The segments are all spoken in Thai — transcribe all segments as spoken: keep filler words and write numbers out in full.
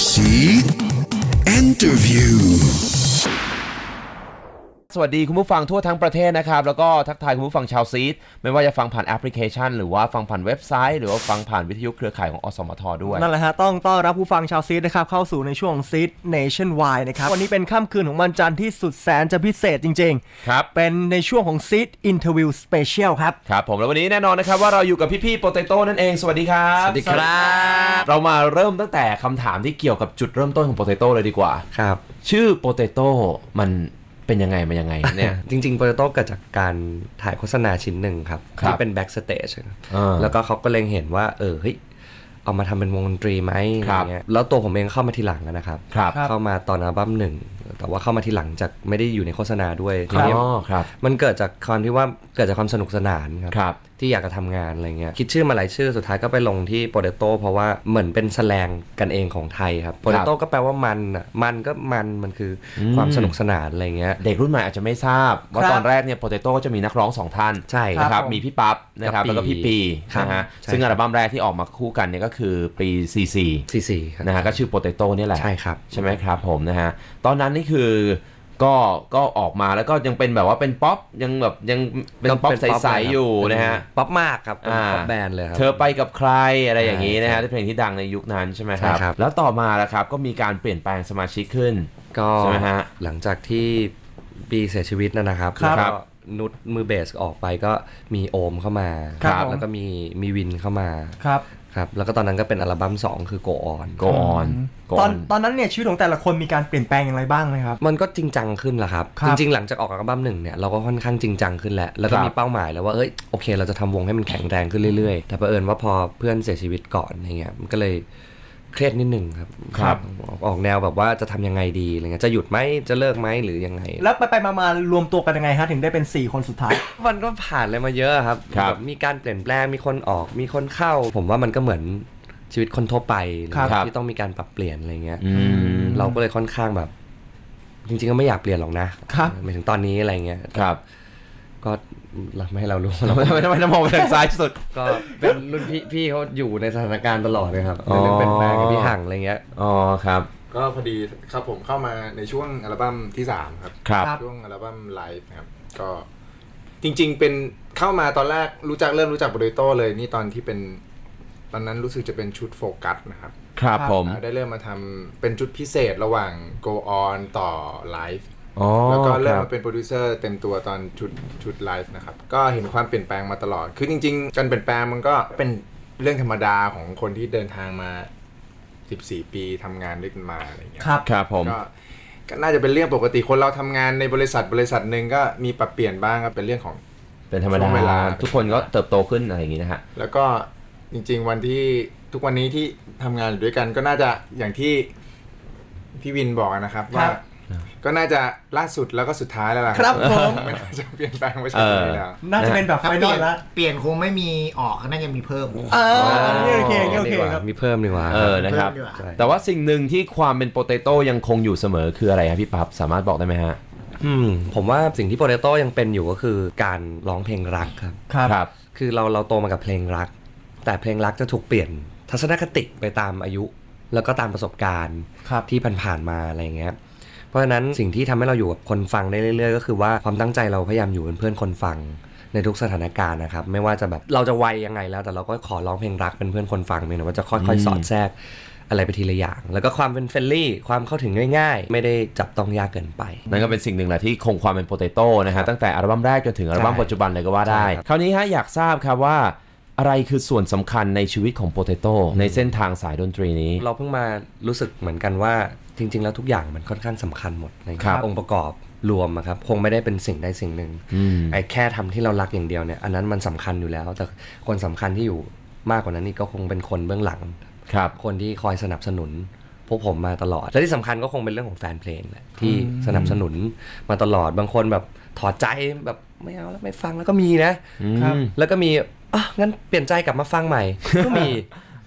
Seed Interview สวัสดีคุณผู้ฟังทั่วทั้งประเทศนะครับแล้วก็ทักทายคุณผู้ฟังชาวซีดไม่ว่าจะฟังผ่านแอปพลิเคชันหรือว่าฟังผ่านเว็บไซต์หรือว่าฟังผ่านวิทยุเครือข่ายของอสมทด้วยนั่นแหละฮะต้องต้อนรับผู้ฟังชาวซีดนะครับเข้าสู่ในช่วงซีด Nationwide นะครับวันนี้เป็นค่ำคืนของวันจันทร์ที่สุดแสนจะพิเศษจริงๆครับเป็นในช่วงของซีด Interview Special ครับครับผมแล้ววันนี้แน่นอนนะครับว่าเราอยู่กับพี่ๆโปเตโต้นั่นเองสวัสดีครับสวัสดีครับเรามาเริ่มตั้งแต่คำถามที่เกี่ยวกับจุดเริ่มต้นของโปเตโต้เลยดีกว่าครับชื่อโปเตโต้มันเป็นยังไงมายังไงเนี่ยจริงๆโปเตโต้เกิดจากการถ่ายโฆษณาชิ้นหนึ่งครับที่เป็นแบ็กสเตจแล้วก็เขาก็เล็งเห็นว่าเออเฮ้ยเอามาทำเป็นวงดนตรีไหมอย่างเงี้ยแล้วตัวผมเองเข้ามาทีหลังนะครับเข้ามาตอนอัลบั้มหนึ่งแต่ว่าเข้ามาทีหลังจากไม่ได้อยู่ในโฆษณาด้วยทีนี้มันเกิดจากความที่ว่าเกิดจากความสนุกสนานครับที่อยากจะทำงานอะไรเงี้ยคิดชื่อมาหลายชื่อสุดท้ายก็ไปลงที่โปเตโต้เพราะว่าเหมือนเป็นแสลงกันเองของไทยครับโปเตโต้ก็แปลว่ามันอ่ะมันก็มันมันคือความสนุกสนานอะไรเงี้ยเด็กรุ่นใหม่อาจจะไม่ทราบว่าตอนแรกเนี่ยโปเตโต้ก็จะมีนักร้องสองท่านใช่นะครับมีพี่ปั๊บนะครับแล้วก็พี่ปีนะฮะซึ่งอัลบั้มแรกที่ออกมาคู่กันเนี่ยก็คือปีสี่สิบสี่นะฮะก็ชื่อโปเตโต้นี่แหละใช่ครับใช่ไหมครับผมนะฮะตอนนั้นนี่คือก็ก็ออกมาแล้วก็ยังเป็นแบบว่าเป็นป๊อปยังแบบยังเป็นป๊อปใสๆอยู่นะฮะป๊อปมากครับเป็นป๊อปแบนด์เลยครับเธอไปกับใครอะไรอย่างนี้นะฮะที่เพลงที่ดังในยุคนั้นใช่ไหมครับแล้วต่อมาแล้วครับก็มีการเปลี่ยนแปลงสมาชิกขึ้นก็ใช่ไหมฮะหลังจากที่ปีเสียชีวิตนะครับแล้วก็นุชมือเบสออกไปก็มีโอมเข้ามาแล้วก็มีมีวินเข้ามาครับครับแล้วก็ตอนนั้นก็เป็นอัลบั้มสองคือ Go On Go On ตอนตอนนั้นเนี่ยชีวิตของแต่ละคนมีการเปลี่ยนแปลงอย่างไรบ้างไหมครับมันก็จริงจังขึ้นแหละครับจริงๆหลังจากออกอัลบั้มหนึ่งเนี่ยเราก็ค่อนข้างจริงจังขึ้นแล้วแล้วก็มีเป้าหมายแล้วว่าเอ้ยโอเคเราจะทำวงให้มันแข็งแรงขึ้นเรื่อยๆแต่เผอิญว่าพอเพื่อนเสียชีวิตก่อนอะไรเงี้ยมันก็เลยเครียดนิดนึงครับครับออกแนวแบบว่าจะทำยังไงดีอะไรเงี้ยจะหยุดไหมจะเลิกไหมหรือยังไงแล้วไปไปมารวมตัวกันยังไงฮะถึงได้เป็นสี่คนสุดท้ายมันก็ผ่านอะไรมาเยอะครับแบบมีการเปลี่ยนแปลงมีคนออกมีคนเข้าผมว่ามันก็เหมือนชีวิตคนทั่วไปที่ต้องมีการปรับเปลี่ยนอะไรเงี้ยเราก็เลยค่อนข้างแบบจริงๆก็ไม่อยากเปลี่ยนหรอกนะหมายถึงตอนนี้อะไรเงี้ยครับก็ไม่ให้เรารู้เราไม่ไม่ไม่มองไปทางซ้ายสุดก็เป็นรุ่นพี่พี่เขาอยู่ในสถานการณ์ตลอดเลยครับเป็นแฟนกับพี่หั่งอะไรเงี้ยอ๋อครับก็พอดีครับผมเข้ามาในช่วงอัลบั้มที่สามครับช่วงอัลบั้มไลฟ์นะครับก็จริงๆเป็นเข้ามาตอนแรกรู้จักเริ่มรู้จักโปเตโต้เลยนี่ตอนที่เป็นตอนนั้นรู้สึกจะเป็นชุดโฟกัสนะครับครับผมได้เริ่มมาทำเป็นชุดพิเศษระหว่าง Go On ต่อ Live แล้วก็เริ่มมาเป็นโปรดิวเซอร์เต็มตัวตอนชุดชุด Live นะครับก็เห็นความเปลี่ยนแปลงมาตลอดคือจริงๆการเปลี่ยนแปลงมันก็เป็นเรื่องธรรมดาของคนที่เดินทางมาสิบสี่ปีทำงานด้วยกันมาอะไรอย่างเงี้ยครับครับผมก็ก็น่าจะเป็นเรื่องปกติคนเราทำงานในบริษัทบริษัทหนึ่งก็มีปรับเปลี่ยนบ้างครับเป็นเรื่องของเป็นธรรมดาทุกคนก็เติบโตขึ้นอะไรอย่างงี้นะฮะแล้วก็จริงๆวันที่ทุกวันนี้ที่ทำงานอยู่ด้วยกันก็น่าจะอย่างที่พี่วินบอกนะครับว่าก็น่าจะล่าสุดแล้วก็สุดท้ายแล้วล่ะครับผมไม่น่าจะเปลี่ยนแปลงไปจากนี้แล้วน่าจะเป็นแบบไฟนอลแล้วเปลี่ยนคงไม่มีออกน่าจะมีเพิ่มเออโอเคโอเคครับมีเพิ่มดีกว่าเออนะครับแต่ว่าสิ่งหนึ่งที่ความเป็นโปเตโต้ยังคงอยู่เสมอคืออะไรครับพี่ปั๊บสามารถบอกได้ไหมฮะอืมผมว่าสิ่งที่โปเตโต้ยังเป็นอยู่ก็คือการร้องเพลงรักครับครับคือเราเราโตมากับเพลงรักแต่เพลงรักจะถูกเปลี่ยนทัศนคติไปตามอายุแล้วก็ตามประสบการณ์ที่ผ่านๆมาอะไรเงี้ยเพราะฉะนั้นสิ่งที่ทำให้เราอยู่กับคนฟังได้เรื่อยๆก็คือว่าความตั้งใจเราพยายามอยู่เป็นเพื่อนคนฟังในทุกสถานการณ์นะครับไม่ว่าจะแบบเราจะวัยยังไงแล้วแต่เราก็ขอร้องเพลงรักเป็นเพื่อนคนฟังเลยนะว่าจะค่อยๆสอดแทรกอะไรไปทีละอย่างแล้วก็ความเป็นเฟรนลี่ความเข้าถึงง่ายๆไม่ได้จับต้องยากเกินไปนั่นก็เป็นสิ่งหนึ่งแหละที่คงความเป็นโปเตโต้นะฮะตั้งแต่อัลบั้มแรกจนถึงอัลบั้มปัจจุบันเลยก็ว่าได้คราวนี้ฮะอยากทราบครับว่าอะไรคือส่วนสำคัญในชีวิตของโปเตโต้ในเส้นทางสายดนตรีนี้เราเพิ่งมารู้สึกเหมือนกันว่าจริงๆแล้วทุกอย่างมันค่อนข้างสำคัญหมดนะครับองค์ประกอบรวมครับคงไม่ได้เป็นสิ่งใดสิ่งหนึ่งไอ้แค่ทำที่เรารักอย่างเดียวเนี่ยอันนั้นมันสำคัญอยู่แล้วแต่คนสำคัญที่อยู่มากกว่านั้นนี่ก็คงเป็นคนเบื้องหลังคนที่คอยสนับสนุนพวกผมมาตลอดและที่สำคัญก็คงเป็นเรื่องของแฟนเพลงแหละที่สนับสนุนมาตลอดบางคนแบบถอดใจแบบไม่เอาแล้วไม่ฟังแล้วก็มีนะแล้วก็มีอ่ะงั้นเปลี่ยนใจกลับมาฟังใหม่ก็มี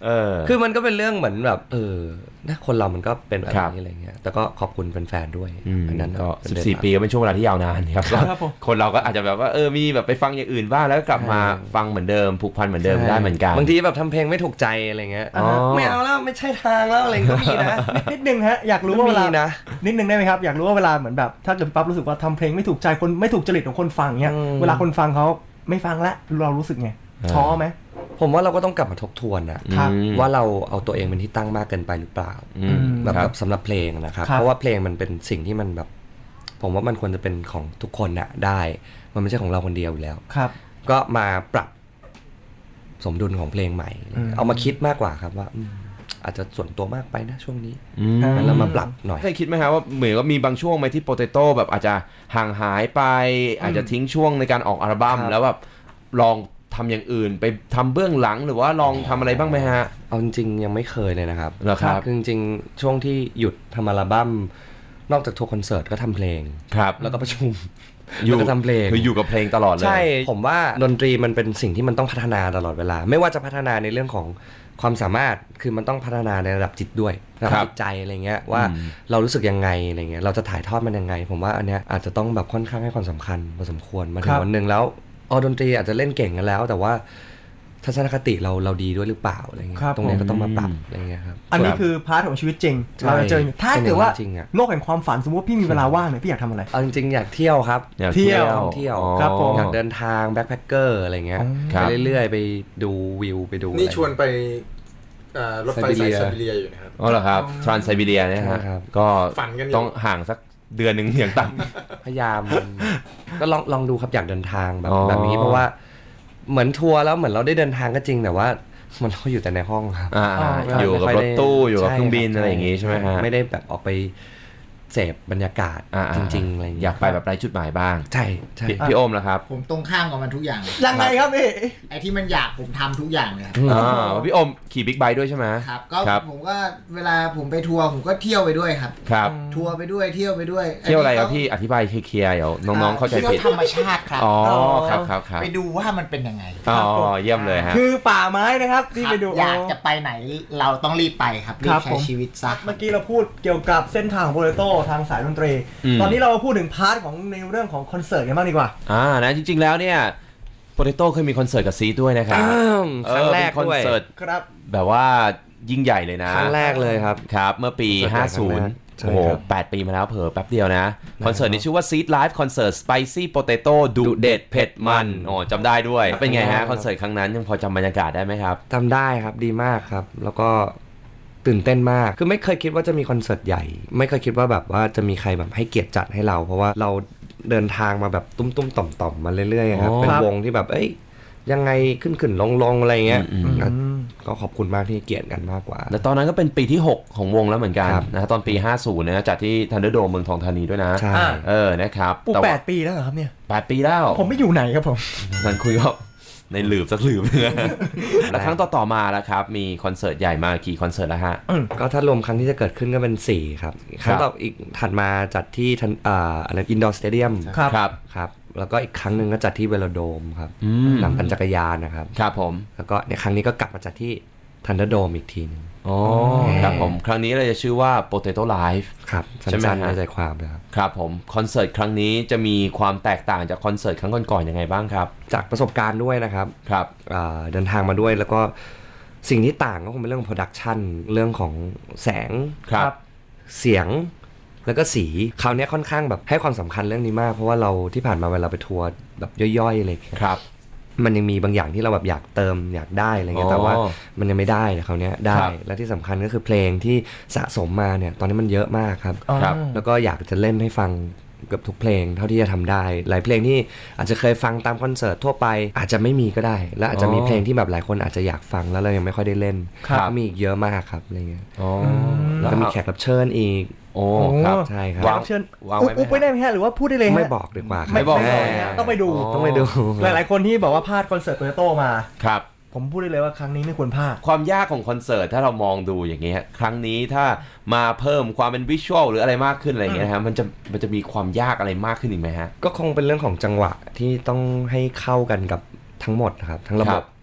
เออคือมันก็เป็นเรื่องเหมือนแบบเออนะคนเรามันก็เป็นแบบนี้อะไรเงี้ยแต่ก็ขอบคุณแฟนๆด้วยอันนั้นก็สิบสี่ปีก็เป็นช่วงเวลาที่ยาวนานครับคนเราก็อาจจะแบบว่าเออมีแบบไปฟังอย่างอื่นบ้างแล้วกลับมาฟังเหมือนเดิมผูกพันเหมือนเดิมได้เหมือนกันบางทีแบบทำเพลงไม่ถูกใจอะไรเงี้ยไม่เอาแล้วไม่ใช่ทางแล้วอะไรก็มีนะนิดนึงฮะอยากรู้ว่าเวลานิดนึงได้ไหมครับอยากรู้ว่าเวลาเหมือนแบบถ้าเกิดปั๊บรู้สึกว่าทำเพลงไม่ถูกใจคนไม่ถูกจริตของคนฟังเนี้ยเวลาคนฟังเขาไม่ฟังแล้วเรารู้สึกไงท้อไหมผมว่าเราก็ต้องกลับมาทบทวนนะว่าเราเอาตัวเองเป็นที่ตั้งมากเกินไปหรือเปล่าแบบสำหรับเพลงนะครับเพราะว่าเพลงมันเป็นสิ่งที่มันแบบผมว่ามันควรจะเป็นของทุกคนน่ะได้มันไม่ใช่ของเราคนเดียวอยู่แล้วครับก็มาปรับสมดุลของเพลงใหม่เอามาคิดมากกว่าครับว่าอาจจะส่วนตัวมากไปนะช่วงนี้งั้นเรามาปรับหน่อยเคยคิดไหมครับว่าเหมือนว่ามีบางช่วงไหมที่โปเตโต้แบบอาจจะห่างหายไปอาจจะทิ้งช่วงในการออกอัลบั้มแล้วแบบลองทำอย่างอื่นไปทำเบื้องหลังหรือว่าลองทำอะไรบ้างไหมฮะเอาจริงๆยังไม่เคยเลยนะครับเหรอครับคือจริงๆช่วงที่หยุดทำอัลบั้มนอกจากทัวร์คอนเสิร์ตก็ทำเพลงครับแล้วก็ประชุมอยู่ก็ทำเพลงคืออยู่กับเพลงตลอดเลยใช่ผมว่าดนตรีมันเป็นสิ่งที่มันต้องพัฒนาตลอดเวลาไม่ว่าจะพัฒนาในเรื่องของความสามารถคือมันต้องพัฒนาในระดับจิตด้วยระดับจิตใจอะไรเงี้ยว่าเรารู้สึกยังไงอะไรเงี้ยเราจะถ่ายทอดมันยังไงผมว่าอันเนี้ยอาจจะต้องแบบค่อนข้างให้ความสำคัญพอสมควรมาถึงวันนึงแล้วอ๋อดนตรีอาจจะเล่นเก่งกันแล้วแต่ว่าทัศนคติเราเราดีด้วยหรือเปล่าอะไรเงี้ยตรงนี้ก็ต้องมาปรับอะไรเงี้ยครับอันนี้คือพาร์ทของชีวิตจริงเราจะเจอถ้าเกิดว่าโลกแห่งความฝันสมมติว่าพี่มีเวลาว่างเนี่ยพี่อยากทำอะไรเอาจริงๆอยากเที่ยวครับเที่ยวเที่ยวครับผมอยากเดินทางแบ็คแพคเกอร์อะไรเงี้ยไปเรื่อยๆไปดูวิวไปดูนี่ชวนไปรถไฟสายไซบีเรียอยู่นะครับอ๋อเหรอครับทรานไซบีเรียเนี่ยครับก็ต้องห่างสักเดือนหนึ่งอย่างต่ำพยายามก็ลองลองดูครับอยากเดินทางแบบแบบนี้เพราะว่าเหมือนทัวร์แล้วเหมือนเราได้เดินทางก็จริงแต่ว่ามันเราอยู่แต่ในห้องครับอยู่กับรถตู้อยู่กับเครื่องบินอะไรอย่างงี้ใช่ไหมฮะไม่ได้แบบออกไปเสพบรรยากาศจริงๆอะไรอยากไปแบบไร้จุดหมายบ้างใช่ใช่พี่โอมล่ะครับผมตรงข้ามกับมันทุกอย่างยังไงครับพี่ไอ้ที่มันอยากผมทำทุกอย่างเลยครับอ๋อพี่โอมขี่บิ๊กไบค์ด้วยใช่ไหมครับก็ผมก็เวลาผมไปทัวร์ผมก็เที่ยวไปด้วยครับครับทัวร์ไปด้วยเที่ยวไปด้วยเที่ยวอะไรครับพี่อธิบายเคลียร์ๆเดี๋ยวน้องๆเข้าใจผิดธรรมชาติครับอ๋อครับครับไปดูว่ามันเป็นยังไงอ๋อเยี่ยมเลยฮะคือป่าไม้นะครับที่ไปดูอยากจะไปไหนเราต้องรีบไปครับรีบใช้ชีวิตซะเมื่อกี้เราพูดเกี่ยวกับเส้นทางโปเตโต้ทางสายดนตรีตอนนี้เรามาพูดถึงพาร์ทของในเรื่องของคอนเสิร์ตกันบ้างดีกว่าอ่านะจริงๆแล้วเนี่ยโปเตโต้เคยมีคอนเสิร์ตกับซีด้วยนะครับครั้งแรกคอนเสิร์ตครับแบบว่ายิ่งใหญ่เลยนะครั้งแรกเลยครับครับเมื่อปีห้าสิบโอ้โหแปดปีมาแล้วเผลอแป๊บเดียวนะคอนเสิร์ตนี้ชื่อว่า Seed Live Concert Spicy Potato ดุเด็ดเผ็ดมันโอ้จำได้ด้วยเป็นไงฮะคอนเสิร์ตครั้งนั้นยังพอจำบรรยากาศได้ไหมครับจำได้ครับดีมากครับแล้วก็ตื่นเต้นมากคือไม่เคยคิดว่าจะมีคอนเสิร์ตใหญ่ไม่เคยคิดว่าแบบว่าจะมีใครแบบให้เกียรติจัดให้เราเพราะว่าเราเดินทางมาแบบตุ้มๆต่อมๆมาเรื่อยๆครับเป็นวงที่แบบเอ้ยยังไงขึ้นๆลงๆอะไรเงี้ยก็ขอบคุณมากที่เกียรติกันมากกว่าแล้วตอนนั้นก็เป็นปีที่หกของวงแล้วเหมือนกันนะตอนปีห้าสิบนะจัดที่ทันเดอร์โดมเมืองทองธานีด้วยนะใช่เออนะครับปุ๊บแปดปีแล้วเหรอครับเนี่ยแปดปีแล้วผมไม่อยู่ไหนครับผมนั่นคุยก็ในหลืบสักหลืบแล้วครั้งต่อๆมาแล้วครับมีคอนเสิร์ตใหญ่มากี่คอนเสิร์ตแล้วฮะก็ถ้ารวมครั้งที่จะเกิดขึ้นก็เป็นสี่ครับครั้งต่ออีกถัดมาจัดที่ทันอ่าอะไรอินดอร์สเตเดียมครับครับแล้วก็อีกครั้งหนึ่งก็จัดที่เวโลโดมครับหลังปั่นจักรยานนะครับครับผมแล้วก็ในครั้งนี้ก็กลับมาจัดที่ทันเดอร์โดมอีกทีนึงอ๋อครับผมครั้งนี้เราจะชื่อว่า Potato Live ครับใช่ไหมฮะใจความนะครับครับผมคอนเสิร์ตครั้งนี้จะมีความแตกต่างจากคอนเสิร์ตครั้งก่อนๆยังไงบ้างครับจากประสบการณ์ด้วยนะครับครับเดินทางมาด้วยแล้วก็สิ่งที่ต่างก็คงเป็นเรื่องของโปรดักชันเรื่องของแสงครับเสียงแล้วก็สีคราวนี้ค่อนข้างแบบให้ความสำคัญเรื่องนี้มากเพราะว่าเราที่ผ่านมาเวลาไปทัวร์แบบย่อยๆเลยครับมันยังมีบางอย่างที่เราแบบอยากเติมอยากได้อะไรเงี้ยแต่ว่ามันยังไม่ได้นะคราวนี้ได้และที่สำคัญก็คือเพลงที่สะสมมาเนี่ยตอนนี้มันเยอะมากครับแล้วก็อยากจะเล่นให้ฟังเกือบทุกเพลงเท่าที่จะทำได้หลายเพลงที่อาจจะเคยฟังตามคอนเสิร์ตทั่วไปอาจจะไม่มีก็ได้และอาจจะมีเพลงที่แบบหลายคนอาจจะอยากฟังแล้วเรายังไม่ค่อยได้เล่นมีอีกเยอะมากครับอะไรเงี้ยแล้วก็มีแขกรับเชิญอีกโอ้ครับใช่ครับวางเชิญวางไว้อุ๊บไปได้ไหมฮะหรือว่าพูดได้เลยไม่บอกดีกว่าไม่บอกต้องไปดูต้องไปดูหลายๆคนที่บอกว่าพลาดคอนเสิร์ตโตโยต้มาครับผมพูดได้เลยว่าครั้งนี้ไม่ควรพลาดความยากของคอนเสิร์ตถ้าเรามองดูอย่างเงี้ยครั้งนี้ถ้ามาเพิ่มความเป็นวิชวลหรืออะไรมากขึ้นอะไรอย่างเงี้ยฮะมันจะมันจะมีความยากอะไรมากขึ้นอีกไหมฮะก็คงเป็นเรื่องของจังหวะที่ต้องให้เข้ากันกับทั้งหมดครับทั้งระบบ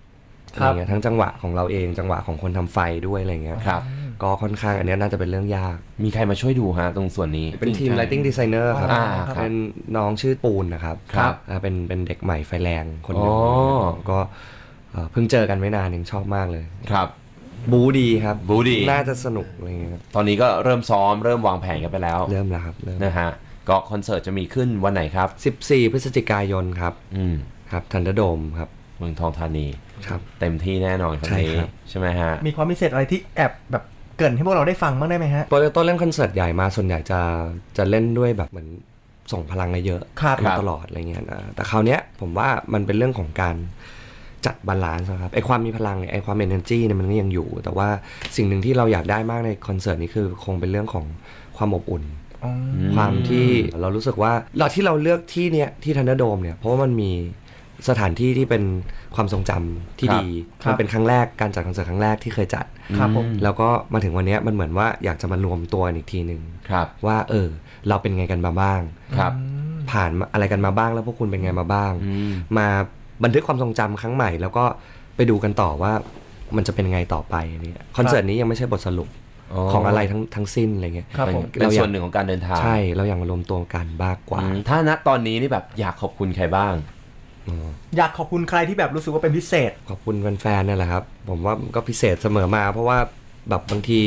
อะไรเงี้ยทั้งจังหวะของเราเองจังหวะของคนทำไฟด้วยอะไรเงี้ยครับก็ค่อนข้างอันนี้น่าจะเป็นเรื่องยากมีใครมาช่วยดูฮะตรงส่วนนี้เป็นทีม lighting designer ครับเป็นน้องชื่อปูนนะครับครับเป็นเป็นเด็กใหม่ไฟแรงคนหนึ่งก็เพิ่งเจอกันไม่นานเองชอบมากเลยครับบูดีครับบูดีน่าจะสนุกอะไรเงี้ยตอนนี้ก็เริ่มซ้อมเริ่มวางแผนกันไปแล้วเริ่มแล้วครับนะฮะก็คอนเสิร์ตจะมีขึ้นวันไหนครับสิบสี่พฤศจิกายนครับอืมครับทันเดอร์โดมครับเมืองทองธานีครับเต็มที่แน่นอนครั้งนี้ใช่ไหมฮะมีความพิเศษอะไรที่แอบแบบเกริ่นให้พวกเราได้ฟังบ้างได้ไหมฮะโปรเจกต์เล่นคอนเสิร์ตใหญ่มาส่วนใหญ่จะจะเล่นด้วยแบบเหมือนส่งพลังเยอะมาตลอดอะไรเงี้ยนะแต่คราวเนี้ยผมว่ามันเป็นเรื่องของการจัดบาลานซ์ครับไอความมีพลังไอความเอเนอร์จีเนี่ยมันก็ยังอยู่แต่ว่าสิ่งหนึ่งที่เราอยากได้มากในคอนเสิร์ตนี้คือคงเป็นเรื่องของความอบอุ่นความที่เรารู้สึกว่าเราที่เราเลือกที่เนี้ยที่ทันเดอร์โดมเนี่ยเพราะว่ามันมีสถานที่ที่เป็นความทรงจำที่ดีมันเป็นครั้งแรกการจัดคอนเสิร์ตครั้งแรกที่เคยจัดแล้วก็มาถึงวันนี้มันเหมือนว่าอยากจะมารวมตัวอีกทีหนึ่งว่าเออเราเป็นไงกันมาบ้างผ่านอะไรกันมาบ้างแล้วพวกคุณเป็นไงมาบ้างมาบันทึกความทรงจำครั้งใหม่แล้วก็ไปดูกันต่อว่ามันจะเป็นไงต่อไปนี่คอนเสิร์ตนี้ยังไม่ใช่บทสรุปของอะไรทั้งทั้งสิ้นอะไรเงี้ยเป็นส่วนหนึ่งของการเดินทางใช่เราอยากมารวมตัวกันบ้างกว่าถ้าณตอนนี้นี่แบบอยากขอบคุณใครบ้างอยากขอบคุณใครที่แบบรู้สึกว่าเป็นพิเศษขอบคุณแฟนๆนี่แหละครับผมว่าก็พิเศษเสมอมาเพราะว่าแบบบางที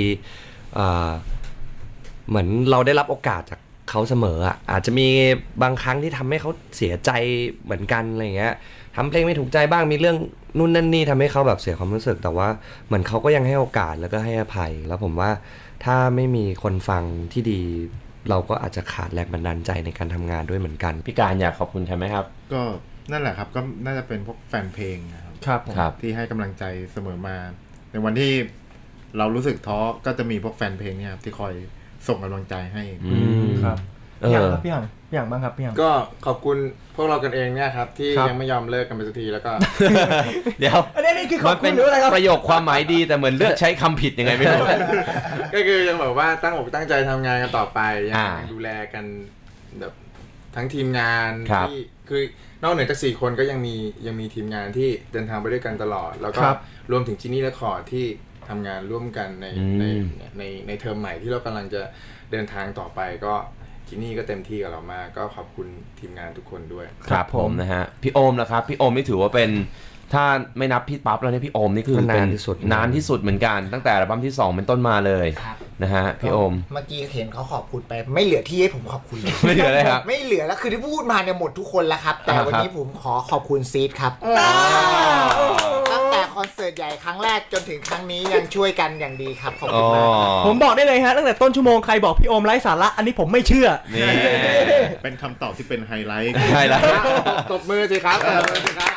เหมือนเราได้รับโอกาสจากเขาเสมออ่ะอาจจะมีบางครั้งที่ทำให้เขาเสียใจเหมือนกันอะไรเงี้ยทำเพลงไม่ถูกใจบ้างมีเรื่องนู่นนั่นนี่ทำให้เขาแบบเสียความรู้สึกแต่ว่าเหมือนเขาก็ยังให้โอกาสแล้วก็ให้อภัยแล้วผมว่าถ้าไม่มีคนฟังที่ดีเราก็อาจจะขาดแรงบันดาลใจในการทำงานด้วยเหมือนกันพี่การอยากขอบคุณใช่ไหมครับก็นั่นแหละครับก็น่าจะเป็นพวกแฟนเพลงครับครับที่ให้กำลังใจเสมอมาในวันที่เรารู้สึกท้อก็จะมีพวกแฟนเพลงเนี่ยครับที่คอยส่งกำลังใจให้ครับพี่อย่างพี่อย่างพี่อย่างบ้างครับพี่อย่างก็ขอบคุณพวกเรากันเองเนี่ยครับที่ยังไม่ยอมเลิกกันไปสักทีแล้วก็เดี๋ยวอันนี้คือขอบคุณหรืออะไรครับประโยคความหมายดีแต่เหมือนเลือกใช้คำผิดยังไงไม่รู้ก็คือยังบอกว่าตั้งอกตั้งใจทำงานกันต่อไปยังดูแลกันแบบทั้งทีมงานที่คือนอกเหนือจากสี่คนก็ยังมียังมีทีมงานที่เดินทางไปด้วยกันตลอดแล้วก็รวมถึงจินี่และคอร์ดที่ทำงานร่วมกันในในในในเทอมใหม่ที่เรากำลังจะเดินทางต่อไปก็จินี่ก็เต็มที่กับเรามากก็ขอบคุณทีมงานทุกคนด้วยครับผมนะฮะพี่โอมนะครับพี่โอมนี่ถือว่าเป็นถ้าไม่นับพี่ปั๊บแล้วเนี่ยพี่โอมนี่คือนานที่สุดนานที่สุดเหมือนกันตั้งแต่อัลบั้มที่สองเป็นต้นมาเลยนะฮะพี่โอมเมื่อกี้เห็นเขาขอบคุณไปไม่เหลือที่ให้ผมขอบคุณเลยไม่เหลือเลยครับไม่เหลือแล้วคือที่พูดมาเนี่ยหมดทุกคนแล้วครับแต่วันนี้ผมขอขอบคุณซีดครับตั้งแต่คอนเสิร์ตใหญ่ครั้งแรกจนถึงครั้งนี้ยังช่วยกันอย่างดีครับขอบคุณมากผมบอกได้เลยฮะตั้งแต่ต้นชั่วโมงใครบอกพี่โอมไร้สาระอันนี้ผมไม่เชื่อเป็นคำตอบที่เป็นไฮไลท์ไฮไลท์ตบมือสิครับตบมือสิครับ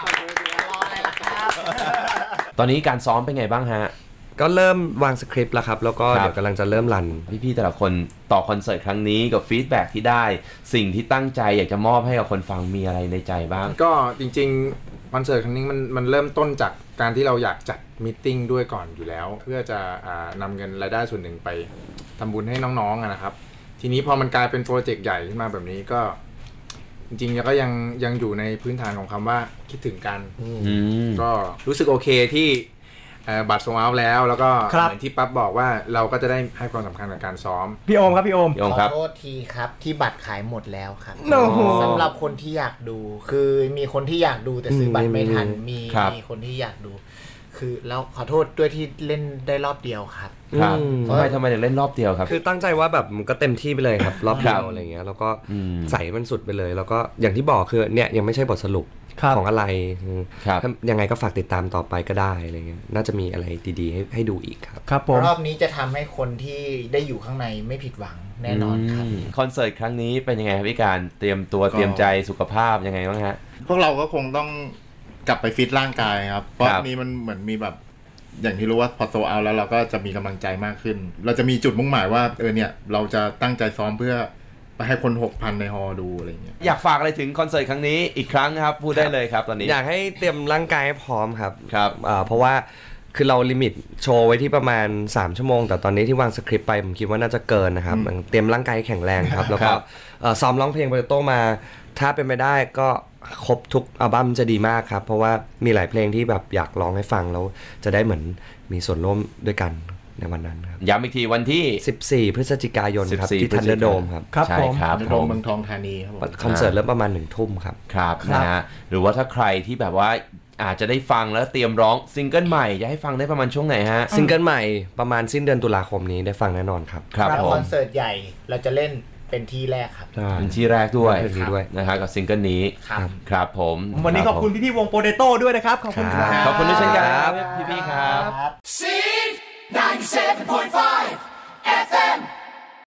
ตอนนี้การซ้อมเป็นไงบ้างฮะก็เริ่มวางสคริปต์แล้วครับแล้วก็เดี๋ยวกำลังจะเริ่มรันพี่ๆแต่ละคนต่อคอนเสิร์ตครั้งนี้กับฟีดแบ็กที่ได้สิ่งที่ตั้งใจอยากจะมอบให้กับคนฟังมีอะไรในใจบ้างก็จริงๆคอนเสิร์ตครั้งนี้มันมันเริ่มต้นจากการที่เราอยากจัดมีตติ้งด้วยก่อนอยู่แล้วเพื่อจะนำเงินรายได้ส่วนหนึ่งไปทำบุญให้น้องๆนะครับทีนี้พอมันกลายเป็นโปรเจกต์ใหญ่ขึ้นมาแบบนี้ก็จริงๆก็ยังยังอยู่ในพื้นฐานของคำว่าคิดถึงกันก็รู้สึกโอเคที่บัตรโซลด์เอาท์แล้วแล้วก็เหมือนที่ปั๊บบอกว่าเราก็จะได้ให้ความสำคัญกับการซ้อมพี่โอมครับพี่โอมขอโทษทีครับที่บัตรขายหมดแล้วครับสำหรับคนที่อยากดูคือมีคนที่อยากดูแต่ซื้อบัตรไม่ทันมีมีคนที่อยากดูคือแล้วขอโทษด้วยที่เล่นได้รอบเดียวครับครับทำไมทำไมถึงเล่นรอบเดียวครับคือตั้งใจว่าแบบมันก็เต็มที่ไปเลยครับรอบเดียวอะไรเงี้ยแล้วก็ใส่มันสุดไปเลยแล้วก็อย่างที่บอกคือเนี่ยยังไม่ใช่บทสรุปของอะไรยังไงก็ฝากติดตามต่อไปก็ได้อะไรเงี้ยน่าจะมีอะไรดีๆให้ให้ดูอีกครับครับผมรอบนี้จะทำให้คนที่ได้อยู่ข้างในไม่ผิดหวังแน่นอนครับคอนเสิร์ตครั้งนี้เป็นยังไงครับพี่การเตรียมตัวเตรียมใจสุขภาพยังไงบ้างฮะพวกเราก็คงต้องกลับไปฟิตร่างกายครับเพราะนี้มันเหมือนมีแบบอย่างที่รู้ว่าพอโซเอาแล้วเราก็จะมีกำลังใจมากขึ้นเราจะมีจุดมุ่งหมายว่าเออเนี่ยเราจะตั้งใจซ้อมเพื่อไปให้คน หกพัน ในฮอลดูอะไรเงี้ยอยากฝากอะไรถึงคอนเสิร์ตครั้งนี้อีกครั้งครับพูดได้เลยครับตอนนี้อยากให้เตรียมร่างกายให้พร้อมครับครับเพราะว่าคือเราลิมิตโชว์ไว้ที่ประมาณสามชั่วโมงแต่ตอนนี้ที่วางสคริปต์ไปผมคิดว่าน่าจะเกินนะครับเตรียมร่างกายแข็งแรงครับแล้วก็ซ้อมร้องเพลงโปรเจกต์มาถ้าเป็นไปได้ก็ครบทุกอัลบั้มจะดีมากครับเพราะว่ามีหลายเพลงที่แบบอยากร้องให้ฟังแล้วจะได้เหมือนมีส่วนร่วมด้วยกันในวันนั้นครับย้ำอีกทีวันที่สิบสี่พฤศจิกายนครับที่ทันเดอร์โดมครับครับผมครับทันเดอร์โดมเมืองทองธานีครับคอนเสิร์ตเริ่มประมาณหนึ่งทุ่มครับครับนะฮะหรือว่าถ้าใครที่แบบว่าอาจจะได้ฟังแล้วเตรียมร้องซิงเกิลใหม่จะให้ฟังได้ประมาณช่วงไหนฮะซิงเกิลใหม่ประมาณสิ้นเดือนตุลาคมนี้ได้ฟังแน่นอนครับครับคอนเสิร์ตใหญ่เราจะเล่นเป็นที่แรกครับเป็นที่แรกด้วยด้วยนะฮะกับซิงเกิลนี้ครับครับผมวันนี้ขอบคุณพี่ๆวงโปเตโต้ด้วยนะครับขอบคุณครับขอบคุณด้วยเช่นกันครับพี่ๆครับ Seed ninety-seven point five